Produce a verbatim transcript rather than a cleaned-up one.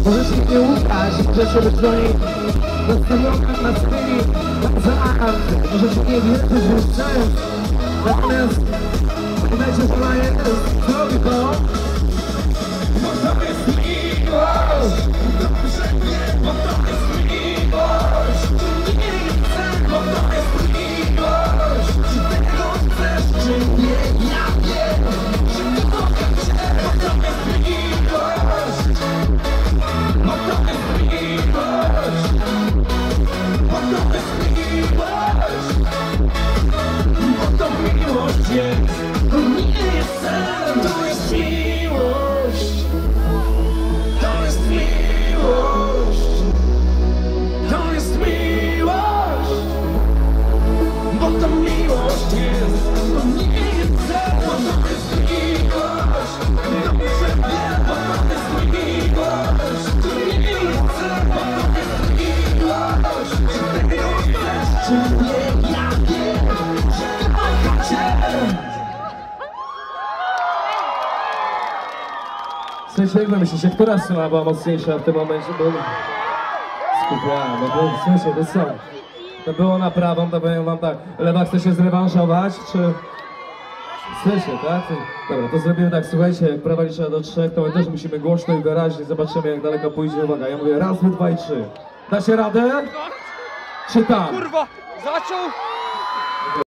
Możesz ich nie ufać, możecie być do nich nastawiona na chwili zaraz. Możecie nie wierzyć w szczęść. Natomiast pamiętajcie, że ona jest tylko. Bo to jest miłość. Dobrze wiem, bo to jest miłość. Czy nie chcę, bo to jest miłość. Czy tego chcesz, czy nie, ja wiem. Czy nie kocham cię, bo to jest miłość. Bo to jest miłość. Bo to jest miłość. Bo to miłość jest. To nie jest sen, to jest miłość. To jest miłość. To jest miłość. Bo to miłość jest. To nie jest sen, bo to jest miłość. Dobrze wiem, bo to jest miłość. To nie jest sen, bo to jest miłość. Czy tego chcesz, czy nie, ja wiem, że kocham cię. W sensie, jak wy myślicie, która strona była mocniejsza w tym momencie? Bo... Skupiałem, no bo w sensie, to co? To było na prawą, to powiem wam tak. Lewa chce się zrewanżować, czy... W sensie, tak? Dobra, to zrobimy tak, słuchajcie, jak prawa liczę do trzech, to my też musimy głośno i wyraźnie, zobaczymy jak daleko pójdzie. Uwaga, ja mówię raz, dwa i trzy. Dacie radę? Czy tam? Kurwa, zaczął!